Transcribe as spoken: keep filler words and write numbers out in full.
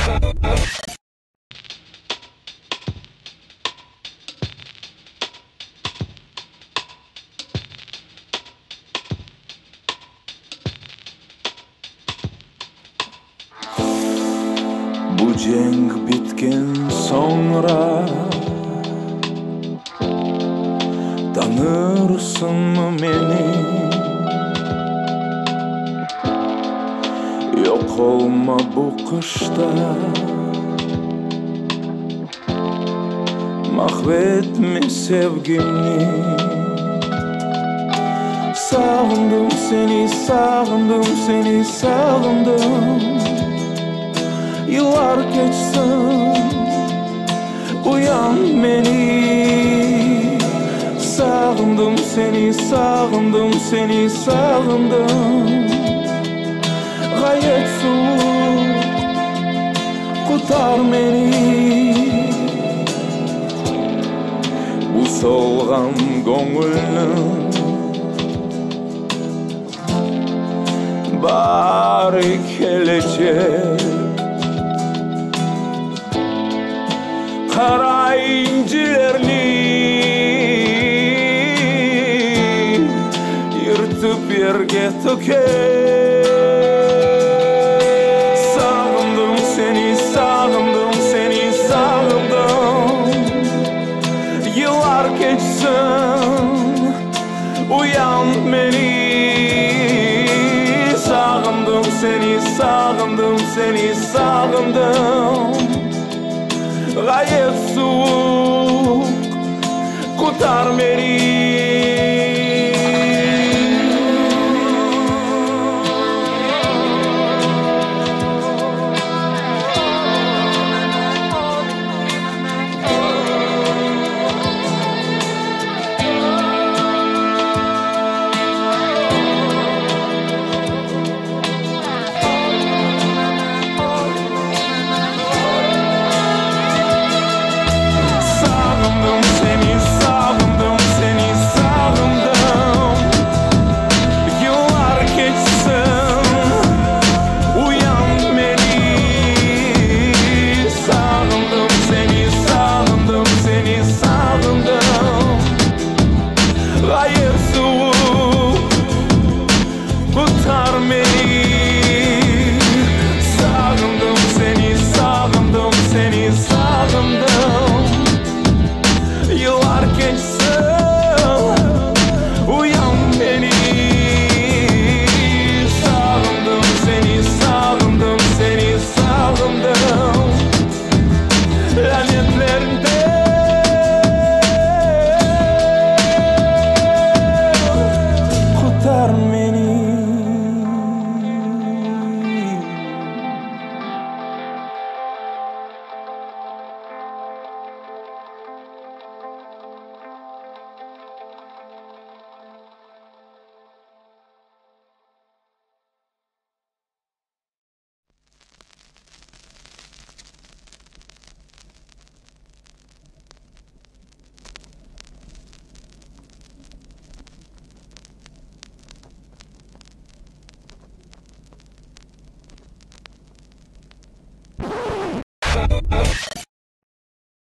Bu cenk bitken sonra tanırsın mı beni? Yok olma bu kışta, mahvetme sevgimi. Sağındım seni, sağındım seni, sağındım. Yıllar geçsin, uyan beni. Sağındım seni, sağındım seni, sağındım. Gayet soğuk, kurtar beni. Bu solgan gönlüm bari gelecek. Kara incilerini yırtıp yerge töker. Sağındım seni, sağındım seni, sağındım. Yıllar geçsin, uyan beni. Sağındım seni, sağındım seni, sağındım. Gayet soğuk, kurtar beni.